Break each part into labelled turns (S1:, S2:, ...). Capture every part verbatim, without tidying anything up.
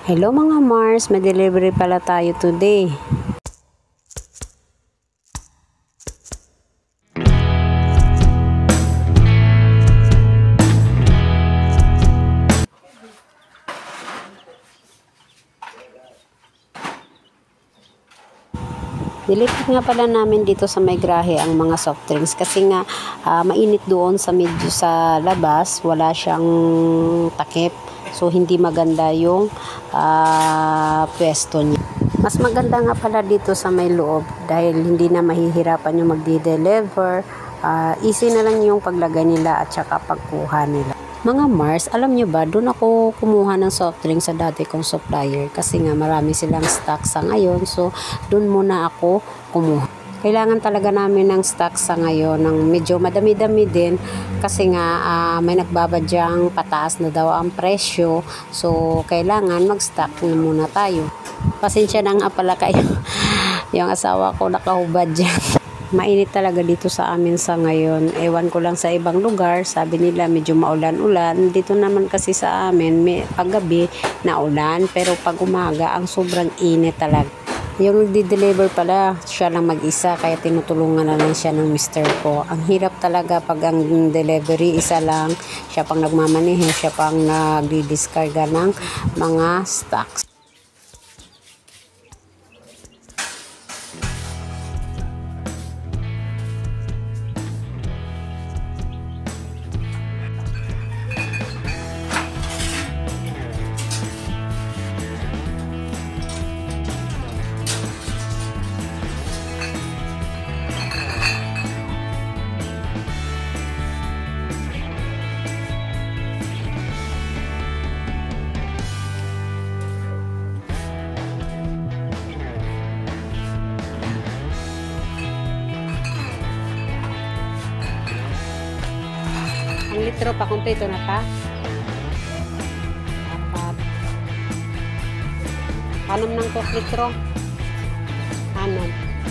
S1: Hello mga Mars, may delivery pala tayo today. Nilipat nga pala namin dito sa may grahe ang mga soft drinks kasi nga uh, mainit doon sa medyo sa labas, wala siyang takip. So hindi maganda yung uh, pwesto niya. Mas maganda nga pala dito sa may loob dahil hindi na mahihirapan yung magdi-deliver. Uh, easy na lang yung paglagay nila at saka pagkuha nila. Mga Mars, alam nyo ba, doon ako kumuha ng soft drink sa dati kong supplier kasi nga marami silang stock sa ngayon. So, doon muna ako kumuha. Kailangan talaga namin ng stock sa ngayon ng medyo madami-dami din kasi nga uh, may nagbabadyang pataas na daw ang presyo. So, kailangan mag-stock na muna tayo. Pasensya na nga pala kayo. Yung asawa ko nakahubad dyan. Mainit talaga dito sa amin sa ngayon. Ewan ko lang sa ibang lugar. Sabi nila medyo maulan-ulan. Dito naman kasi sa amin, may paggabi na ulan. Pero pag umaga, ang sobrang init talaga. Yung nagdi-deliver pala, siya lang mag-isa. Kaya tinutulungan na lang siya ng mister ko. Ang hirap talaga pag ang delivery, isa lang. Siya pang nagmamanehe, siya pang nagdi-discarga ng mga stocks. Ang litro pa, kompleto na pa. Apat. Anom ng tok litro. Anom.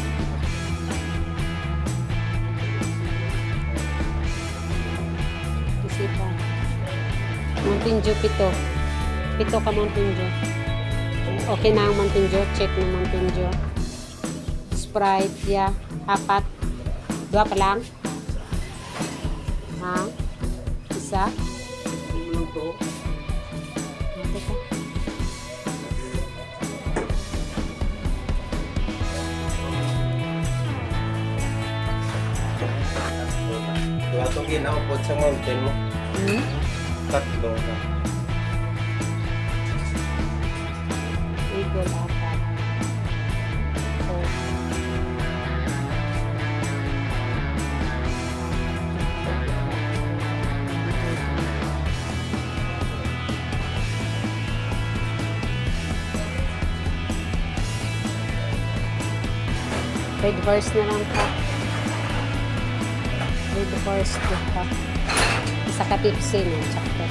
S1: Isipan. Mountain Dew, pito. Pito ka Mountain Dew. Okay na ang Mountain Dew. Check ng Mountain Dew. Sprite, yeah. Apat. Dua pa lang. Ha? Isa. Ito pa.
S2: Wala itong ginaupod sa mountain mo.
S1: Hmm?
S2: Tatlo na.
S1: Eagle apat. So, red horse na lang pa. Red horse to pa. Isa ka Pepsi na. Tsaka.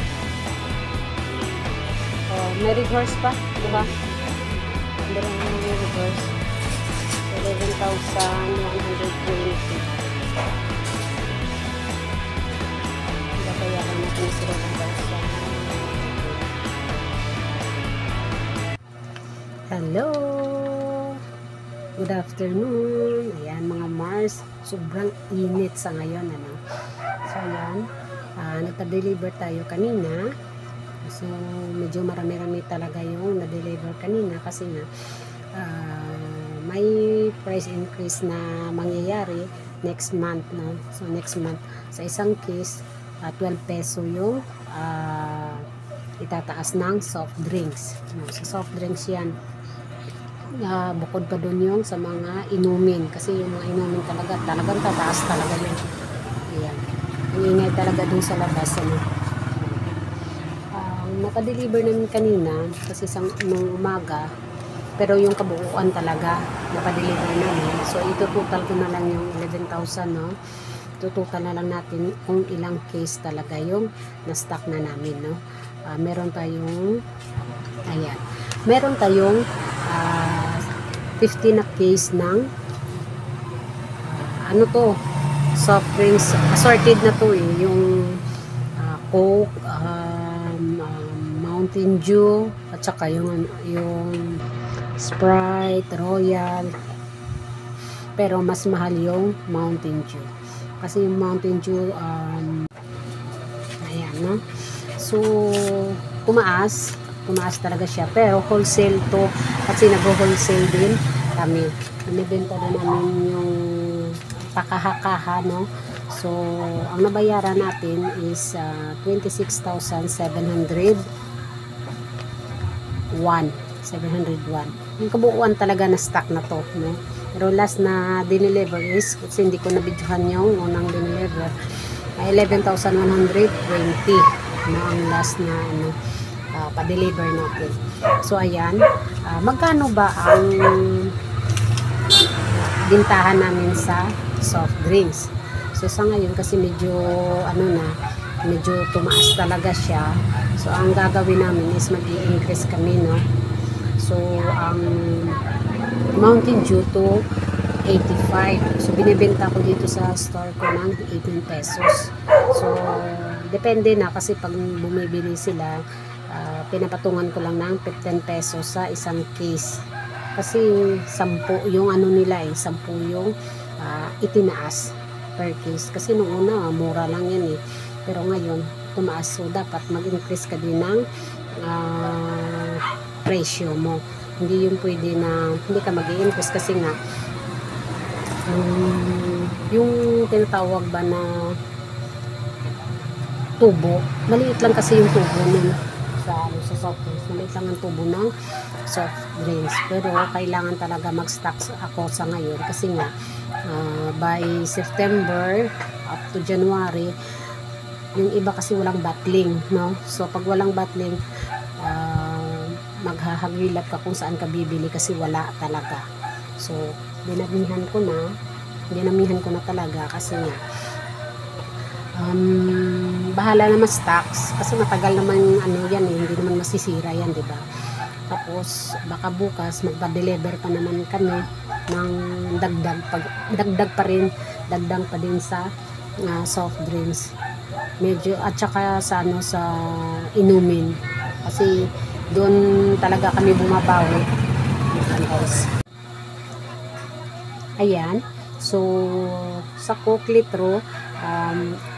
S1: Oh, may red horse pa. Diba? Hindi rin naman may red horse. eleven thousand one hundred twenty. Diba kaya ka natin sa eleven thousand. Hello! Good afternoon. Ayan mga Mars, sobrang init sa ngayon, ano. So ayan, uh, nagka-deliver tayo kanina. So medyo marami-rami talaga yung na-deliver kanina kasi nga uh, may price increase na mangyayari next month, no. So next month sa isang case, uh, twelve peso yung uh, itataas ng soft drinks, no. Sa soft drinks yan. Uh, bukod pa dun yung sa mga inumin kasi yung mga inumin talaga talagang tataas talaga yun. Ayan, ang ingay talaga dun sa labas, ano. Uh, nakadeliver namin kanina kasi sa nung umaga pero yung kabuuan talaga nakadeliver namin, so ito total ko na lang yung eleven thousand, no. Tututal na lang natin kung ilang case talaga yung na stock na namin, no. Uh, meron tayong ayan, meron tayong Uh, fifty na case ng uh, ano to, soft drinks, assorted na to eh, yung uh, Coke, um, um, Mountain Dew, at saka yung, yung Sprite, Royal. Pero mas mahal yung Mountain Dew. Kasi yung Mountain Dew, um, ayan, no? So, tumaas. Tumaas talaga siya. Pero wholesale to. Kasi nag-wholesale din kami. Binibenta din namin yung pakahakaha, no? So, ang nabayaran natin is uh, twenty-six thousand seven hundred one. seven hundred one. Yung kabuuan talaga na stock na to, no? Pero last na dineliver is, kasi hindi ko nabidyohan yung unang dineliver, uh, eleven thousand one hundred twenty na ang last na ano, uh, pa-deliver natin. So, ayan. Uh, magkano ba ang bintahan namin sa soft drinks? So, sa ngayon, kasi medyo, ano na, medyo tumaas talaga siya. So, ang gagawin namin is mag-i-increase kami, no? So, ang Mountain Dew to eighty-five. So, binibenta ko dito sa store ko ng eighteen pesos. So, depende na kasi pag bumibili sila, uh, pinapatungan ko lang ng fifteen pesos sa isang case. Kasi, sampu yung ano nila eh, sampu yung uh, itinaas per case. Kasi nung una, mura lang yan eh. Pero ngayon, tumaas. So, dapat mag-increase ka din ng uh, presyo mo. Hindi yung pwede na, hindi ka mag-i-increase kasi nga, um, yung tinatawag ba na tubo, maliit lang kasi yung tubo nun sa, ano, sa soft drinks. Maliit lang ang tubo ng soft drinks. Pero, kailangan talaga mag-stock ako sa ngayon kasi nga, Uh, by September up to January, yung iba kasi walang bottling, no? So pag walang bottling, uh, maghahagilap ka kung saan ka bibili kasi wala talaga. So dinamihan ko na dinamihan ko na talaga kasi nga um, bahala naman stocks kasi matagal naman ano yan eh, hindi naman masisira yan, di ba? Tapos baka bukas magpa-deliver pa naman kami ng dagdag pag dagdag pa rin dagdag pa din sa uh, soft drinks medyo at saka sa ano sa inumin kasi doon talaga kami bumabawi. Ayan, so sa Coke litro um,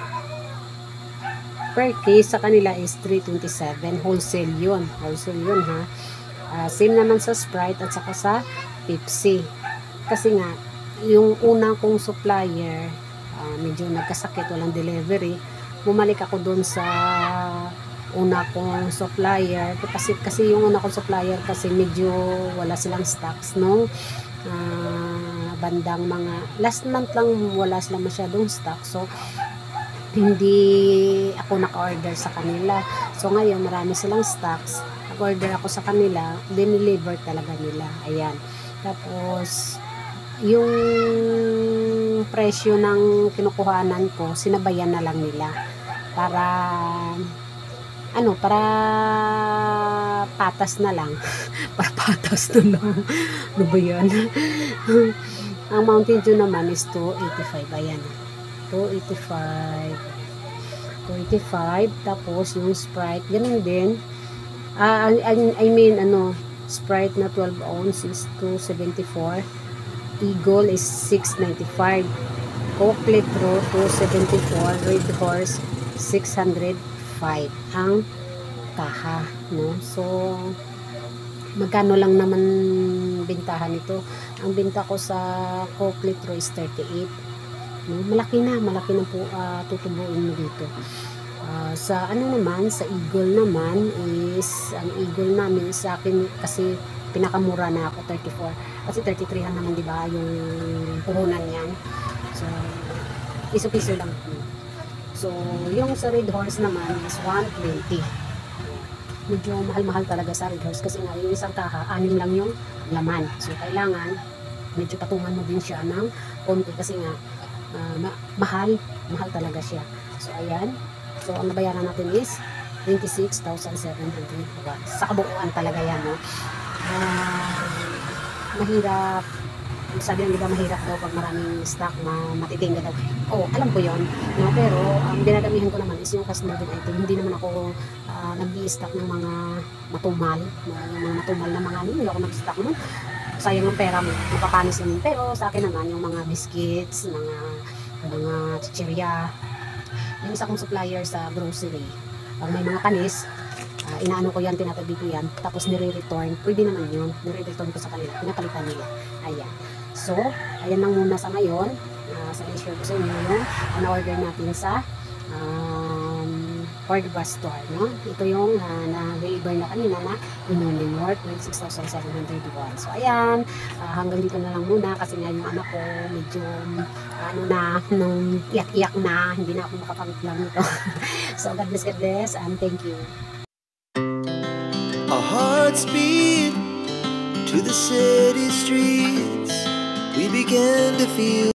S1: per case sa kanila is three twenty-seven. Wholesale yun wholesale yun ha. Uh, same naman sa Sprite at saka sa Pepsi. Kasi nga, yung unang kong supplier, uh, medyo nagkasakit, walang delivery. Bumalik ako dun sa una kong supplier. Kasi, kasi yung una kong supplier kasi medyo wala silang stocks nung uh, bandang mga, last month lang wala silang masyadong stock. So, hindi ako naka-order sa kanila. So, ngayon marami silang stocks. Nag-order ako sa kanila, dineliver talaga nila. Ayan. Tapos, yung presyo ng kinukuhanan ko, sinabayan na lang nila. Para, ano, para patas na lang. Para patas na lang. Ano ba yan? Ang Mountain Dew naman is two eighty-five. Ayan. two eighty-five. two eighty-five. Tapos, yung Sprite, ganun din. Uh, I, I mean, ano, Sprite na twelve ounce is two seventy-four. Eagle is six ninety-five. Coke litro two seventy-four. Red Horse six hundred five ang kaha, no? So magkano lang naman bintahan nito? Ang binta ko sa Coke litro is thirty-eight. No? Malaki na, malaki na po uh, tutubuin mo dito. Uh, sa ano naman, sa Eagle naman is, ang Eagle namin sa akin kasi pinakamura na ako, thirty-four. Kasi thirty-three lang naman, di ba, yung puhunan niyan. So, piso-piso lang. So, yung sa Red Horse naman is one twenty. Medyo mahal-mahal talaga sa Red Horse kasi nga yung isang kaha, anim lang yung laman. So, kailangan, medyo patungan mo din siya ng konti kasi nga, uh, ma mahal, mahal talaga siya. So, ayan. So, ang nabayaran natin is twenty-six thousand seven hundred. Sa kabuuan talaga yan, no? Uh, mahirap sabi ng iba mahirap daw pag maraming stock, ma matitinda daw. Oo, alam ko yon, no? Pero ang dinadamihan ko naman is yung customer din item. Hindi naman ako uh, nag-i-stock ng mga matumal, yung mga matumal na mga ano, hindi ako nag-stock naman. Sayang ang pera mo, mapapanis naman. Pero sa akin naman, yung mga biscuits, mga mga chichirya, yung isa kong supplier sa grocery, pag may mga panis, uh, inaano ko yan, tinatabi ko yan, tapos nire-return, pwede naman yun, nire-return ko sa kanila, pinapalitan nila. Ayan. So, ayan lang muna sa ngayon. Uh, sa i-share ko sa inyo yung na-order natin sa um, Cordova store. No? Ito yung uh, na-deliver na kanina na in-only work with six thousand seven hundred won. So, ayan. Uh, hanggang dito na lang muna kasi nga yung anak ko medyo uh, ano na, nung iyak-iyak na, hindi na ako makapag-vlog nito. So, God bless, God bless, and thank you.
S3: Our hearts beat to the city streets. We began to feel